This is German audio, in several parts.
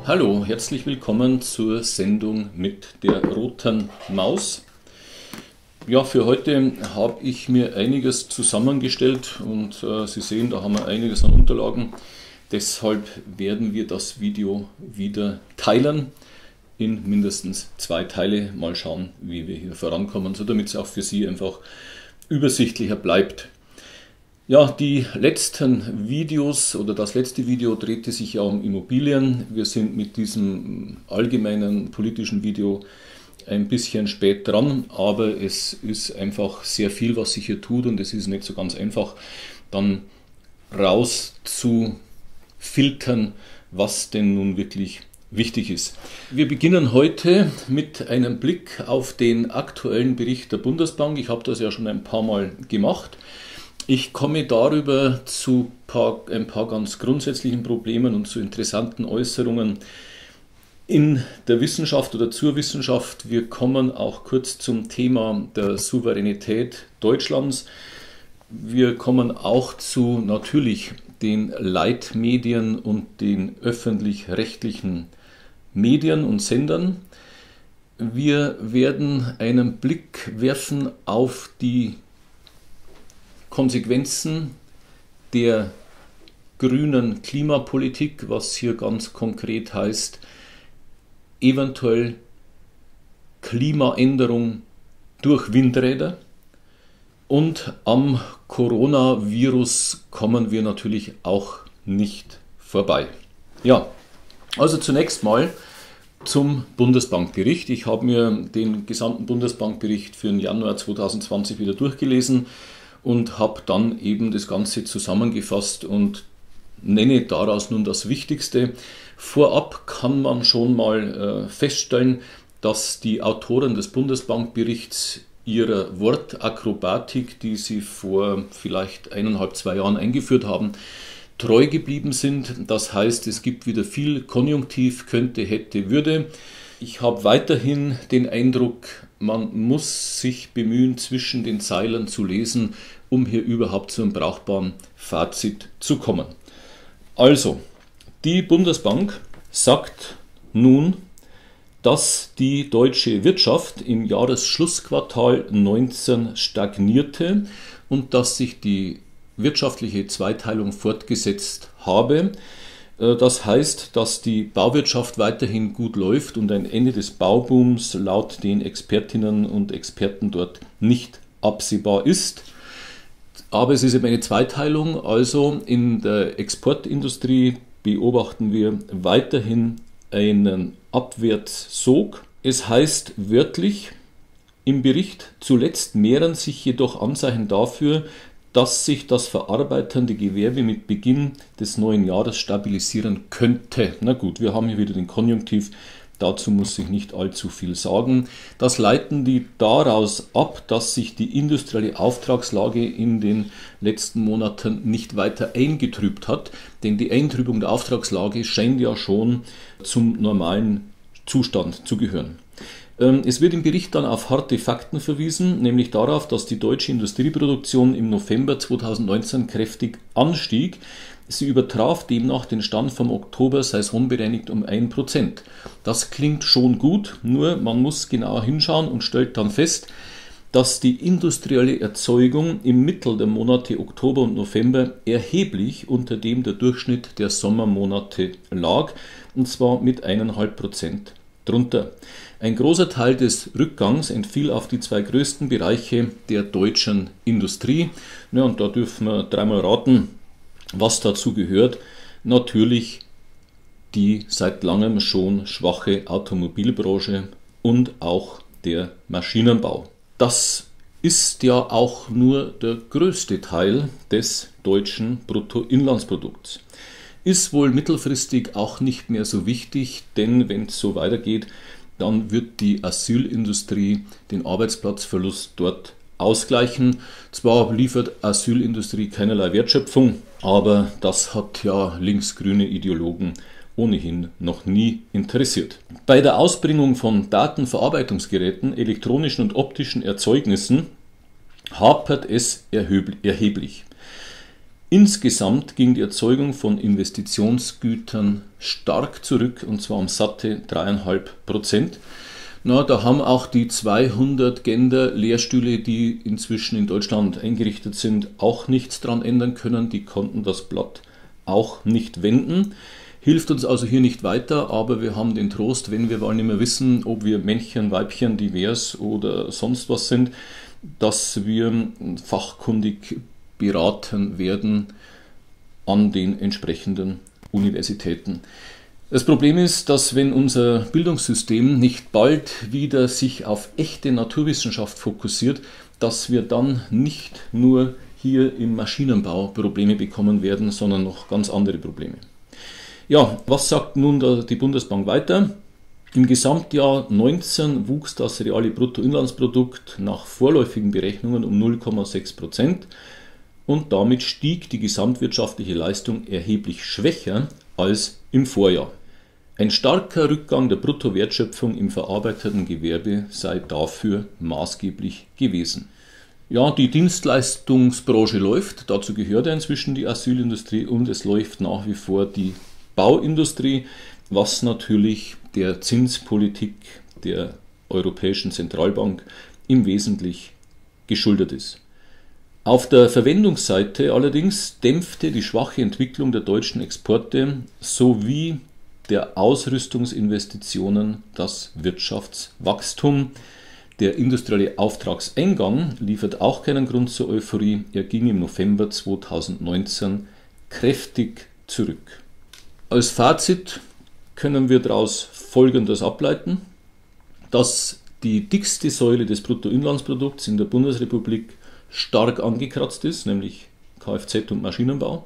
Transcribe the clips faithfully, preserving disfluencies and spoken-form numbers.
Hallo, herzlich willkommen zur Sendung mit der roten Maus. Ja, für heute habe ich mir einiges zusammengestellt und äh, Sie sehen, da haben wir einiges an Unterlagen. Deshalb werden wir das Video wieder teilen in mindestens zwei Teile. Mal schauen, wie wir hier vorankommen, so damit es auch für Sie einfach übersichtlicher bleibt. Ja, die letzten Videos oder das letzte Video drehte sich ja um Immobilien. Wir sind mit diesem allgemeinen politischen Video ein bisschen spät dran, aber es ist einfach sehr viel, was sich hier tut und es ist nicht so ganz einfach, dann raus zu filtern, was denn nun wirklich wichtig ist. Wir beginnen heute mit einem Blick auf den aktuellen Bericht der Bundesbank. Ich habe das ja schon ein paar Mal gemacht. Ich komme darüber zu paar, ein paar ganz grundsätzlichen Problemen und zu interessanten Äußerungen in der Wissenschaft oder zur Wissenschaft. Wir kommen auch kurz zum Thema der Souveränität Deutschlands. Wir kommen auch zu natürlich den Leitmedien und den öffentlich-rechtlichen Medien und Sendern. Wir werden einen Blick werfen auf die Konsequenzen der grünen Klimapolitik, was hier ganz konkret heißt, eventuell Klimaänderung durch Windräder. Und am Coronavirus kommen wir natürlich auch nicht vorbei. Ja, also zunächst mal zum Bundesbankbericht. Ich habe mir den gesamten Bundesbankbericht für den Januar zweitausendzwanzig wieder durchgelesen und habe dann eben das Ganze zusammengefasst und nenne daraus nun das Wichtigste. Vorab kann man schon mal äh, feststellen, dass die Autoren des Bundesbankberichts ihrer Wortakrobatik, die sie vor vielleicht eineinhalb, zwei Jahren eingeführt haben, treu geblieben sind. Das heißt, es gibt wieder viel Konjunktiv, könnte, hätte, würde. Ich habe weiterhin den Eindruck, man muss sich bemühen, zwischen den Zeilen zu lesen, um hier überhaupt zu einem brauchbaren Fazit zu kommen. Also, die Bundesbank sagt nun, dass die deutsche Wirtschaft im Jahresschlussquartal neunzehn stagnierte und dass sich die wirtschaftliche Zweiteilung fortgesetzt habe. Das heißt, dass die Bauwirtschaft weiterhin gut läuft und ein Ende des Baubooms laut den Expertinnen und Experten dort nicht absehbar ist. Aber es ist eben eine Zweiteilung, also in der Exportindustrie beobachten wir weiterhin einen Abwärtssog. Es heißt wörtlich im Bericht, zuletzt mehren sich jedoch Anzeichen dafür, dass sich das verarbeitende Gewerbe mit Beginn des neuen Jahres stabilisieren könnte. Na gut, wir haben hier wieder den Konjunktiv, dazu muss ich nicht allzu viel sagen. Das leiten die daraus ab, dass sich die industrielle Auftragslage in den letzten Monaten nicht weiter eingetrübt hat, denn die Eintrübung der Auftragslage scheint ja schon zum normalen Zustand zu gehören. Es wird im Bericht dann auf harte Fakten verwiesen, nämlich darauf, dass die deutsche Industrieproduktion im November zweitausendneunzehn kräftig anstieg. Sie übertraf demnach den Stand vom Oktober saisonbereinigt um ein Prozent. Das klingt schon gut, nur man muss genauer hinschauen und stellt dann fest, dass die industrielle Erzeugung im Mittel der Monate Oktober und November erheblich unter dem der Durchschnitt der Sommermonate lag, und zwar mit eineinhalb Prozent drunter. Ein großer Teil des Rückgangs entfiel auf die zwei größten Bereiche der deutschen Industrie. Ja, und da dürfen wir dreimal raten, was dazu gehört. Natürlich die seit langem schon schwache Automobilbranche und auch der Maschinenbau. Das ist ja auch nur der größte Teil des deutschen Bruttoinlandsprodukts. Ist wohl mittelfristig auch nicht mehr so wichtig, denn wenn es so weitergeht, dann wird die Asylindustrie den Arbeitsplatzverlust dort ausgleichen. Zwar liefert Asylindustrie keinerlei Wertschöpfung, aber das hat ja linksgrüne Ideologen ohnehin noch nie interessiert. Bei der Ausbringung von Datenverarbeitungsgeräten, elektronischen und optischen Erzeugnissen hapert es erheblich. Insgesamt ging die Erzeugung von Investitionsgütern stark zurück, und zwar um satte drei Komma fünf Prozent. Na, da haben auch die zweihundert Gender-Lehrstühle, die inzwischen in Deutschland eingerichtet sind, auch nichts dran ändern können. Die konnten das Blatt auch nicht wenden. Hilft uns also hier nicht weiter, aber wir haben den Trost, wenn wir mal nicht mehr wissen, ob wir Männchen, Weibchen, divers oder sonst was sind, dass wir fachkundig beraten werden an den entsprechenden Universitäten. Das Problem ist, dass wenn unser Bildungssystem nicht bald wieder sich auf echte Naturwissenschaft fokussiert, dass wir dann nicht nur hier im Maschinenbau Probleme bekommen werden, sondern noch ganz andere Probleme. Ja, was sagt nun die Bundesbank weiter? Im Gesamtjahr neunzehn wuchs das reale Bruttoinlandsprodukt nach vorläufigen Berechnungen um null Komma sechs Prozent und damit stieg die gesamtwirtschaftliche Leistung erheblich schwächer als im Vorjahr. Ein starker Rückgang der Bruttowertschöpfung im verarbeitenden Gewerbe sei dafür maßgeblich gewesen. Ja, die Dienstleistungsbranche läuft, dazu gehört ja inzwischen die Asylindustrie, und es läuft nach wie vor die Bauindustrie, was natürlich der Zinspolitik der Europäischen Zentralbank im Wesentlichen geschuldet ist. Auf der Verwendungsseite allerdings dämpfte die schwache Entwicklung der deutschen Exporte sowie der Ausrüstungsinvestitionen das Wirtschaftswachstum. Der industrielle Auftragseingang liefert auch keinen Grund zur Euphorie. Er ging im November zweitausendneunzehn kräftig zurück. Als Fazit können wir daraus Folgendes ableiten, dass die dickste Säule des Bruttoinlandsprodukts in der Bundesrepublik stark angekratzt ist, nämlich Kfz und Maschinenbau.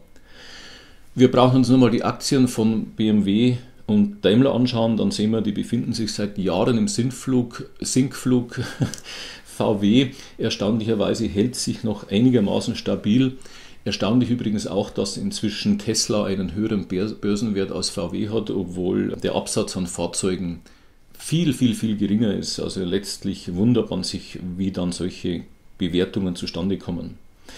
Wir brauchen uns nur mal die Aktien von B M W und Daimler anschauen, dann sehen wir, die befinden sich seit Jahren im Sinkflug. Sinkflug. V W erstaunlicherweise hält sich noch einigermaßen stabil. Erstaunlich übrigens auch, dass inzwischen Tesla einen höheren Börsenwert als V W hat, obwohl der Absatz an Fahrzeugen viel, viel, viel geringer ist. Also letztlich wundert man sich, wie dann solche Bewertungen zustande kommen.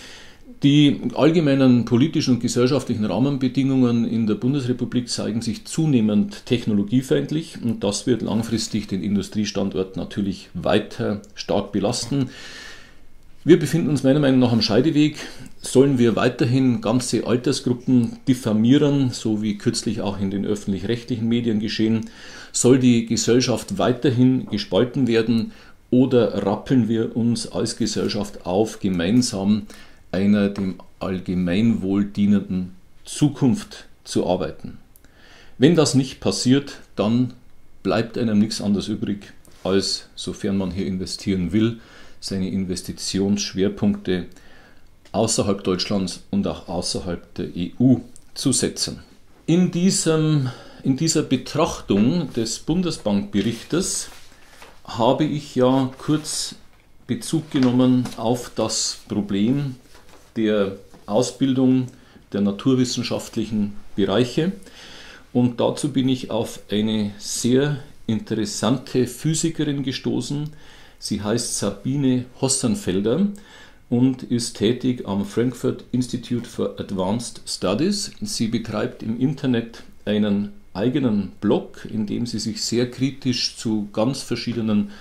Die allgemeinen politischen und gesellschaftlichen Rahmenbedingungen in der Bundesrepublik zeigen sich zunehmend technologiefeindlich, und das wird langfristig den Industriestandort natürlich weiter stark belasten. Wir befinden uns meiner Meinung nach am Scheideweg. Sollen wir weiterhin ganze Altersgruppen diffamieren, so wie kürzlich auch in den öffentlich-rechtlichen Medien geschehen? Soll die Gesellschaft weiterhin gespalten werden, oder rappeln wir uns als Gesellschaft auf, gemeinsam einer dem Allgemeinwohl dienenden Zukunft zu arbeiten? Wenn das nicht passiert, dann bleibt einem nichts anderes übrig, als, sofern man hier investieren will, seine Investitionsschwerpunkte außerhalb Deutschlands und auch außerhalb der E U zu setzen. In, diesem, in dieser Betrachtung des Bundesbankberichtes habe ich ja kurz Bezug genommen auf das Problem der Ausbildung der naturwissenschaftlichen Bereiche, und dazu bin ich auf eine sehr interessante Physikerin gestoßen. Sie heißt Sabine Hossenfelder und ist tätig am Frankfurt Institute for Advanced Studies. Sie betreibt im Internet einen eigenen Blog, in dem sie sich sehr kritisch zu ganz verschiedenen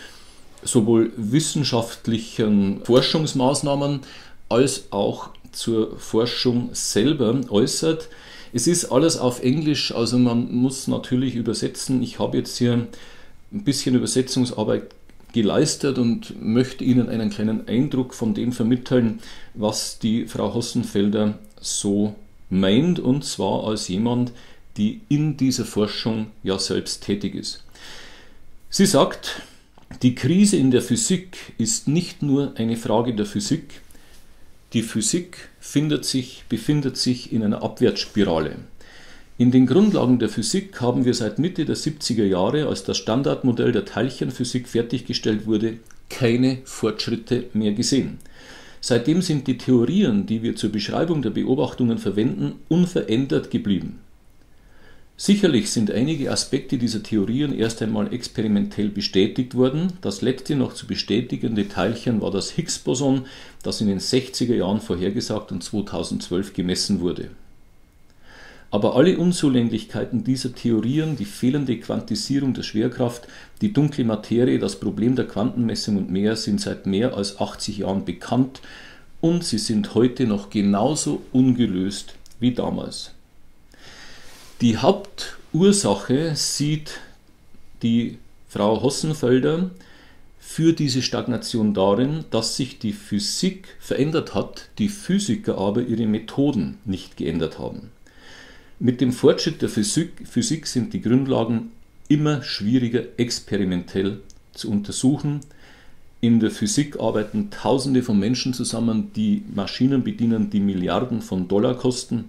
sowohl wissenschaftlichen Forschungsmaßnahmen als auch zur Forschung selber äußert. Es ist alles auf Englisch, also man muss natürlich übersetzen. Ich habe jetzt hier ein bisschen Übersetzungsarbeit geleistet und möchte Ihnen einen kleinen Eindruck von dem vermitteln, was die Frau Hossenfelder so meint, und zwar als jemand, die in dieser Forschung ja selbst tätig ist. Sie sagt, die Krise in der Physik ist nicht nur eine Frage der Physik. Die Physik findet sich, befindet sich in einer Abwärtsspirale. In den Grundlagen der Physik haben wir seit Mitte der siebziger Jahre, als das Standardmodell der Teilchenphysik fertiggestellt wurde, keine Fortschritte mehr gesehen. Seitdem sind die Theorien, die wir zur Beschreibung der Beobachtungen verwenden, unverändert geblieben. Sicherlich sind einige Aspekte dieser Theorien erst einmal experimentell bestätigt worden. Das letzte noch zu bestätigende Teilchen war das Higgs-Boson, das in den sechziger Jahren vorhergesagt und zweitausendzwölf gemessen wurde. Aber alle Unzulänglichkeiten dieser Theorien, die fehlende Quantisierung der Schwerkraft, die dunkle Materie, das Problem der Quantenmessung und mehr sind seit mehr als achtzig Jahren bekannt und sie sind heute noch genauso ungelöst wie damals. Die Hauptursache sieht die Frau Hossenfelder für diese Stagnation darin, dass sich die Physik verändert hat, die Physiker aber ihre Methoden nicht geändert haben. Mit dem Fortschritt der Physik, Physik sind die Grundlagen immer schwieriger experimentell zu untersuchen. In der Physik arbeiten Tausende von Menschen zusammen, die Maschinen bedienen, die Milliarden von Dollar kosten.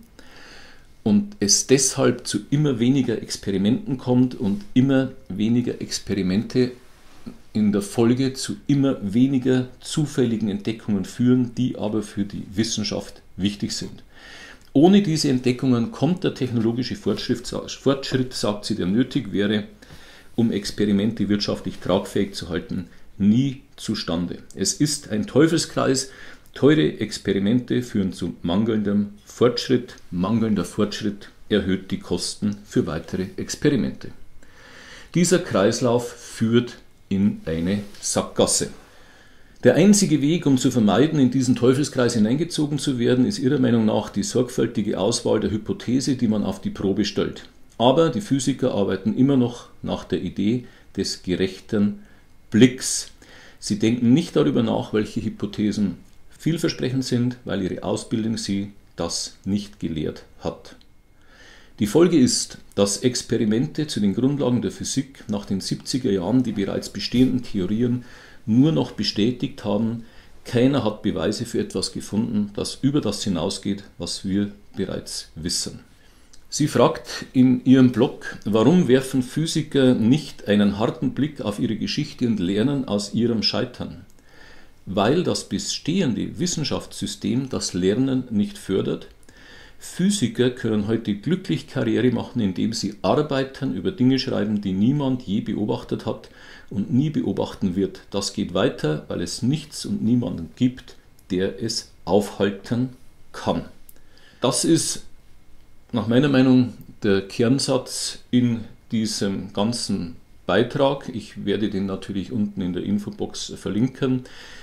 Und es deshalb zu immer weniger Experimenten kommt und immer weniger Experimente in der Folge zu immer weniger zufälligen Entdeckungen führen, die aber für die Wissenschaft wichtig sind. Ohne diese Entdeckungen kommt der technologische Fortschritt, Fortschritt, sagt sie, der nötig wäre, um Experimente wirtschaftlich tragfähig zu halten, nie zustande. Es ist ein Teufelskreis. Teure Experimente führen zu mangelndem Fortschritt. Mangelnder Fortschritt erhöht die Kosten für weitere Experimente. Dieser Kreislauf führt in eine Sackgasse. Der einzige Weg, um zu vermeiden, in diesen Teufelskreis hineingezogen zu werden, ist ihrer Meinung nach die sorgfältige Auswahl der Hypothese, die man auf die Probe stellt. Aber die Physiker arbeiten immer noch nach der Idee des gerechten Blicks. Sie denken nicht darüber nach, welche Hypothesen vielversprechend sind, weil ihre Ausbildung sie das nicht gelehrt hat. Die Folge ist, dass Experimente zu den Grundlagen der Physik nach den siebziger Jahren die bereits bestehenden Theorien nur noch bestätigt haben. Keiner hat Beweise für etwas gefunden, das über das hinausgeht, was wir bereits wissen. Sie fragt in ihrem Blog, warum werfen Physiker nicht einen harten Blick auf ihre Geschichte und lernen aus ihrem Scheitern? Weil das bestehende Wissenschaftssystem das Lernen nicht fördert. Physiker können heute glücklich Karriere machen, indem sie Arbeiten über Dinge schreiben, die niemand je beobachtet hat und nie beobachten wird. Das geht weiter, weil es nichts und niemanden gibt, der es aufhalten kann. Das ist nach meiner Meinung der Kernsatz in diesem ganzen Beitrag. Ich werde den natürlich unten in der Infobox verlinken.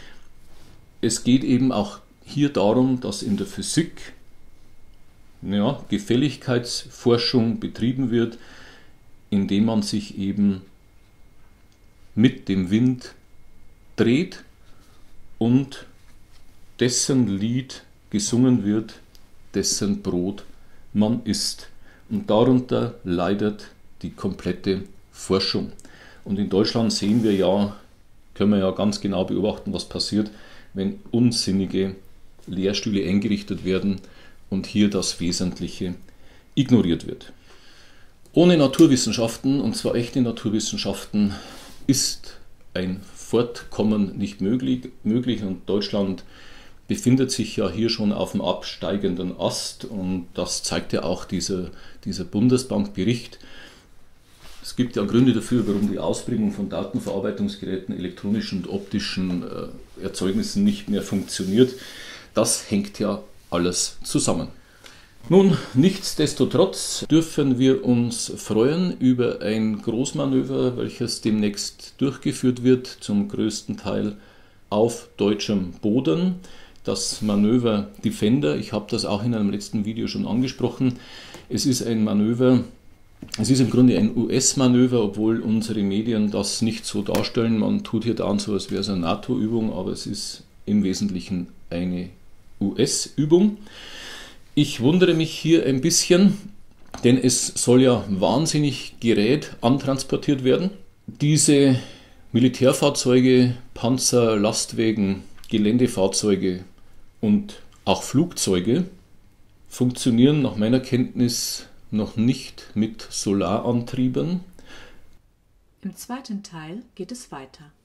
Es geht eben auch hier darum, dass in der Physik ja, Gefälligkeitsforschung betrieben wird, indem man sich eben mit dem Wind dreht und dessen Lied gesungen wird, dessen Brot man isst. Und darunter leidet die komplette Forschung. Und in Deutschland sehen wir ja, können wir ja ganz genau beobachten, was passiert, wenn unsinnige Lehrstühle eingerichtet werden und hier das Wesentliche ignoriert wird. Ohne Naturwissenschaften, und zwar echte Naturwissenschaften, ist ein Fortkommen nicht möglich, möglich und Deutschland befindet sich ja hier schon auf dem absteigenden Ast und das zeigt ja auch dieser, dieser Bundesbankbericht. Es gibt ja Gründe dafür, warum die Ausbringung von Datenverarbeitungsgeräten, elektronischen und optischen äh, Erzeugnissen nicht mehr funktioniert. Das hängt ja alles zusammen. Nun, nichtsdestotrotz dürfen wir uns freuen über ein Großmanöver, welches demnächst durchgeführt wird, zum größten Teil auf deutschem Boden. Das Manöver Defender, ich habe das auch in einem letzten Video schon angesprochen. Es ist ein Manöver, es ist im Grunde ein U S-Manöver, obwohl unsere Medien das nicht so darstellen. Man tut hier da so, als wäre es eine NATO-Übung, aber es ist im Wesentlichen eine U S-Übung. Ich wundere mich hier ein bisschen, denn es soll ja wahnsinnig Gerät antransportiert werden. Diese Militärfahrzeuge, Panzer, Lastwagen, Geländefahrzeuge und auch Flugzeuge funktionieren nach meiner Kenntnis noch nicht mit Solarantrieben. Im zweiten Teil geht es weiter.